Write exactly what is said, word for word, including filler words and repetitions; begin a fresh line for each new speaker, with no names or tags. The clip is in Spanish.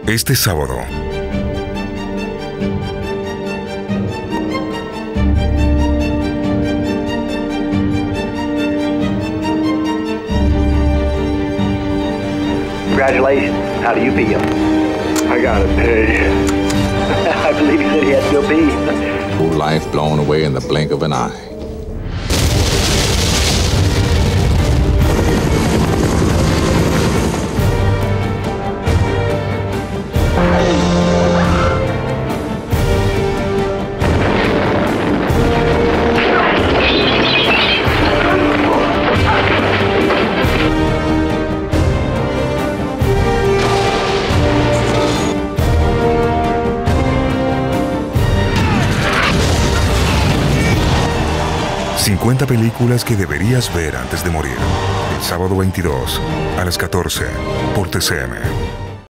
Este sábado.
Congratulations. How do you feel?
I gotta pay.
I believe he said he had to go pee.
Whole life blown away in the blink of an eye.
cincuenta películas que deberías ver antes de morir. El sábado veintidós a las catorce por T C M.